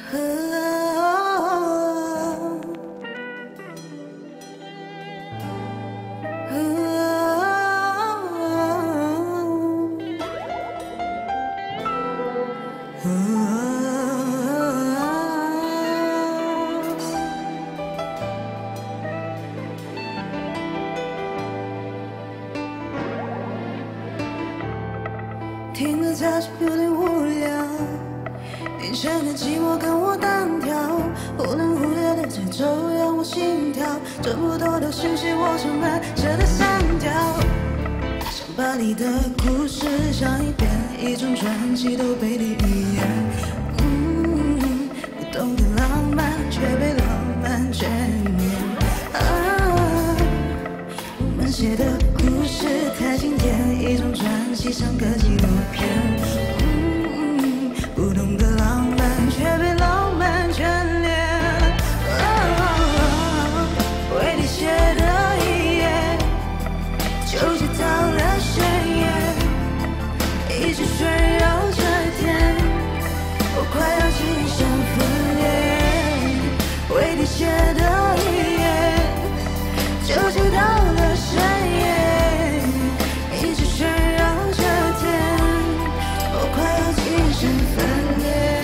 听着杂志有点无聊，眼前的寂寞跟我单挑，忽冷忽热的节奏让我心跳，这么多的讯息我怎么舍得删掉？像巴黎的故事，像一遍一种传奇都被你预言。不懂得浪漫，却被浪漫眷恋。我们写的故事太经典，一种传奇，像个纪录片。不懂得浪漫，却被浪漫眷恋。为你写的一页，就写到了深夜，一直旋绕着天，我快要精神分裂。为你写的一页，就写到了深夜，一直旋绕着天，我快要精神分裂。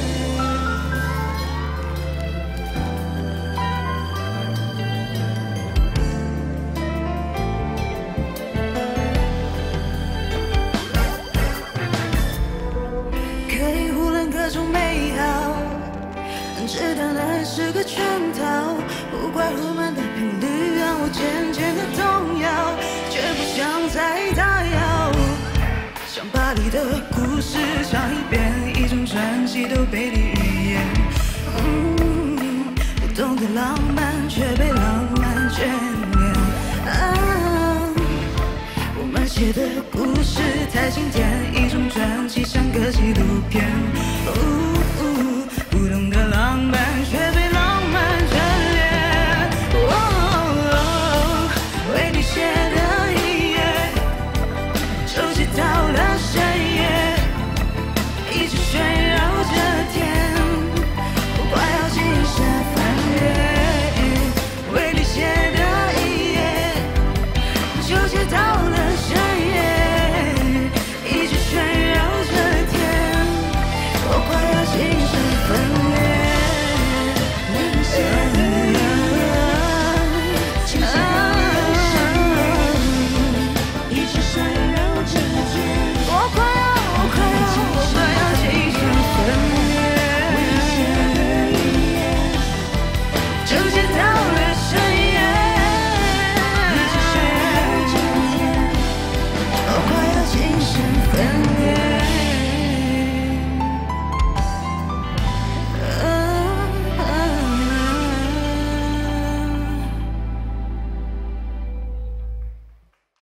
可以忽略各种美好，知道那是个圈套，不怪我们的频率让我渐渐的动摇，却不想再打扰。像巴黎的故事，像一遍一种传奇都被你预言。不懂得浪漫，却被浪漫眷恋。我们写的故事太经典，一种传奇，像个纪录